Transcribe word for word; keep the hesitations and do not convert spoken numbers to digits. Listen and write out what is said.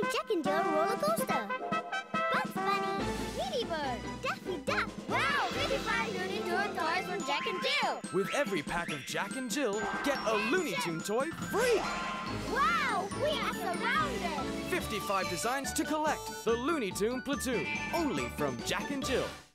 Jack and Jill roller coaster. Bugs Bunny. Tweety Bird. Daffy Duck. Wow, fifty-five Looney Tunes toys from Jack and Jill. With every pack of Jack and Jill, get a Looney Tune toy free. Wow, we are surrounded. fifty-five designs to collect. The Looney Tune Platoon. Only from Jack and Jill.